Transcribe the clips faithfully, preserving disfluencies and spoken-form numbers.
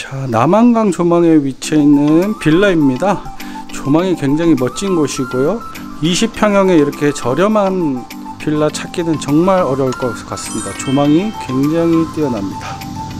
자, 남한강 조망에 위치해 있는 빌라입니다. 조망이 굉장히 멋진 곳이고요. 이십 평형에 이렇게 저렴한 빌라 찾기는 정말 어려울 것 같습니다. 조망이 굉장히 뛰어납니다.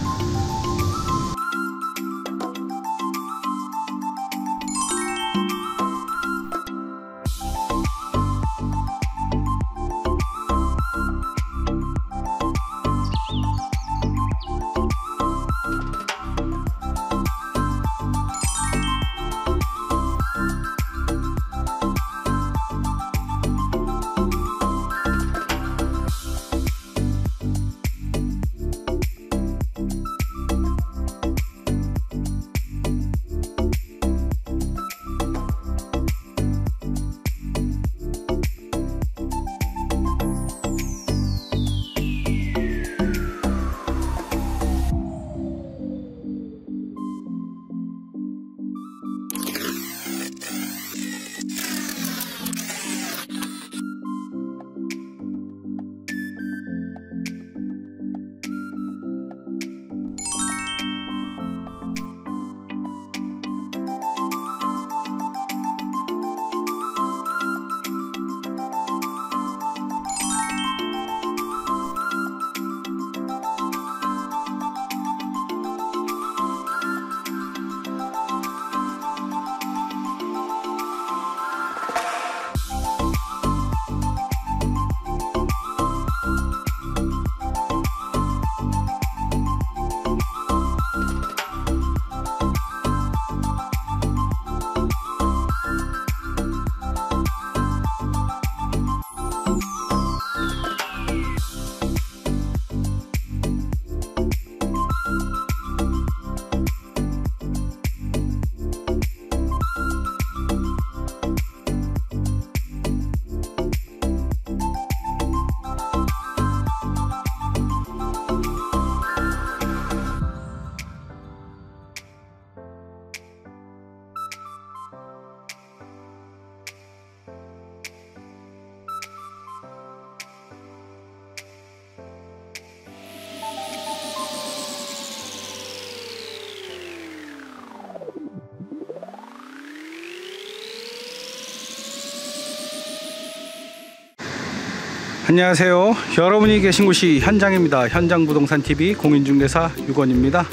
안녕하세요. 여러분이 계신 곳이 현장입니다. 현장부동산티비 공인중개사 유건입니다.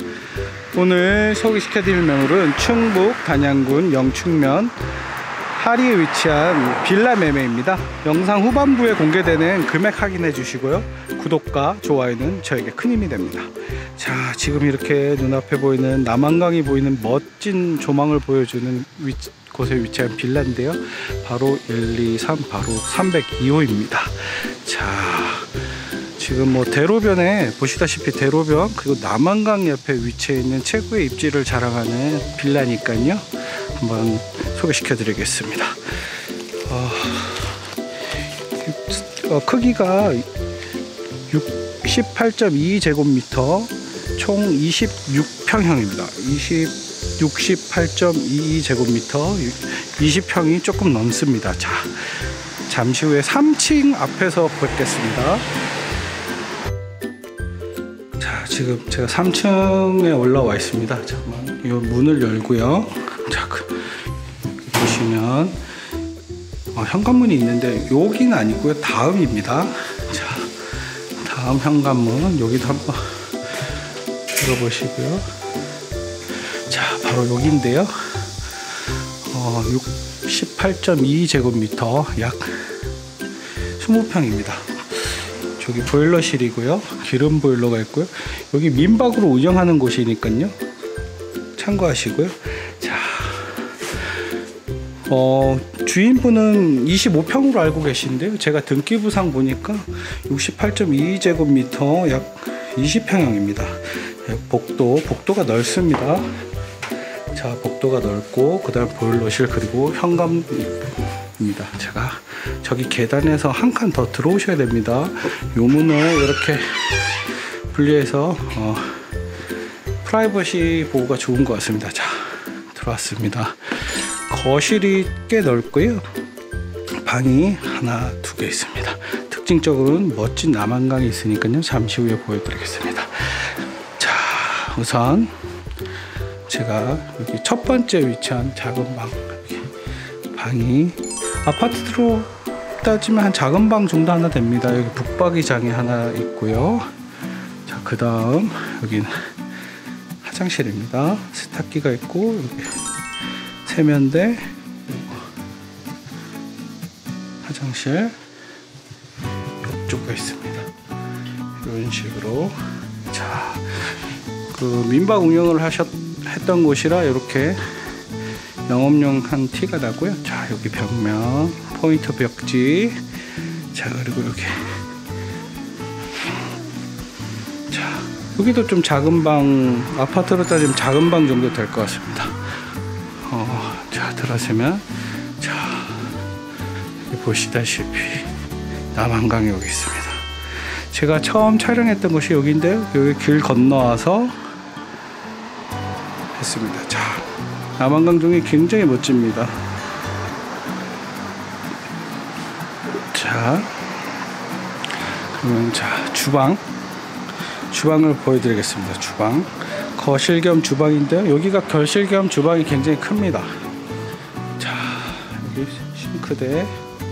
오늘 소개시켜드릴 매물은 충북 단양군 영축면 하리에 위치한 빌라 매매입니다. 영상 후반부에 공개되는 금액 확인해 주시고요. 구독과 좋아요는 저에게 큰 힘이 됩니다. 자, 지금 이렇게 눈앞에 보이는 남한강이 보이는 멋진 조망을 보여주는 위치, 곳에 위치한 빌라인데요. 바로 일, 이, 삼, 바로 삼백이 호입니다. 자, 지금 뭐 대로변에 보시다시피 대로변 그리고 남한강 옆에 위치해 있는 최고의 입지를 자랑하는 빌라니까요. 한번 소개시켜 드리겠습니다. 어, 어, 크기가 육십팔 점 이 제곱미터, 총 이십육 평형입니다. 육십팔 점 이 제곱미터, 이십 평이 조금 넘습니다. 자, 잠시 후에 삼 층 앞에서 뵙겠습니다. 자, 지금 제가 삼 층에 올라와 있습니다. 잠깐만, 이 문을 열고요. 자, 보시면 어, 현관문이 있는데 여기는 아니고요, 다음입니다. 자, 다음 현관문 여기도 한번 들어보시고요. 자, 바로 여기인데요. 어, 육십팔 점 이 제곱미터, 약 이십 평입니다. 저기 보일러실이고요. 기름 보일러가 있고요. 여기 민박으로 운영하는 곳이니까요. 참고하시고요. 자, 어, 주인분은 이십오 평으로 알고 계신데요. 제가 등기부상 보니까 육십팔 점 이 제곱미터, 약 이십 평형입니다. 복도, 복도가 넓습니다. 자, 복도가 넓고 그 다음 보일러실 그리고 현관입니다. 제가 저기 계단에서 한 칸 더 들어오셔야 됩니다. 요 문을 이렇게 분리해서 어, 프라이버시 보호가 좋은 것 같습니다. 자, 들어왔습니다. 거실이 꽤 넓고요. 방이 하나, 두 개 있습니다. 특징적으로는 멋진 남한강이 있으니까요. 잠시 후에 보여드리겠습니다. 자, 우선 제가 여기 첫 번째 위치한 작은 방, 여기 방이 아파트로 따지면 한 작은 방 정도 하나 됩니다. 여기 북박이장이 하나 있고요. 자, 그 다음 여기는 화장실입니다. 세탁기가 있고 여기 세면대, 화장실 욕조가 있습니다. 이런 식으로. 자, 그 민박 운영을 하셨 했던 곳이라 이렇게 영업용한 티가 나고요. 자, 여기 벽면 포인트 벽지. 자, 그리고 여기 자, 여기도 좀 작은 방, 아파트로 따지면 작은 방 정도 될 것 같습니다. 어, 자, 들어서면 자, 여기 보시다시피 남한강이 여기 있습니다. 제가 처음 촬영했던 곳이 여기인데요. 여기 길 건너와서 했습니다. 자, 남한강종이 굉장히 멋집니다. 자, 그러면 자, 주방 주방을 보여드리겠습니다. 주방, 거실 겸 주방인데요. 여기가 거실 겸 주방이 굉장히 큽니다. 자, 여기 싱크대,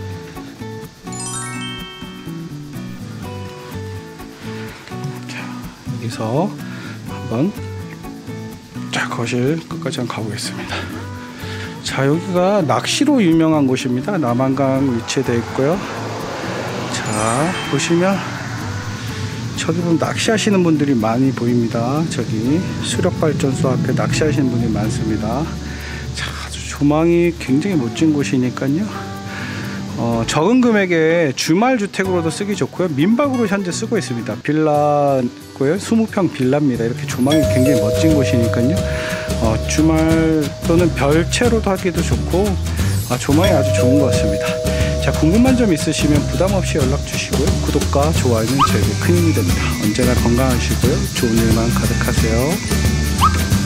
자, 여기서 한번 자, 거실 끝까지 한번 가보겠습니다. 자, 여기가 낚시로 유명한 곳입니다. 남한강 위치되어 있고요. 자, 보시면 저기 보면 낚시하시는 분들이 많이 보입니다. 저기 수력발전소 앞에 낚시하시는 분들이 많습니다. 자, 아주 조망이 굉장히 멋진 곳이니까요. 어, 적은 금액에 주말 주택으로도 쓰기 좋고요. 민박으로 현재 쓰고 있습니다. 빌라고요. 이십 평 빌라입니다. 이렇게 조망이 굉장히 멋진 곳이니까요. 어, 주말 또는 별채로도 하기도 좋고, 아, 조망이 아주 좋은 것 같습니다. 자, 궁금한 점 있으시면 부담 없이 연락 주시고요. 구독과 좋아요는 저에게 큰 힘이 됩니다. 언제나 건강하시고요. 좋은 일만 가득하세요.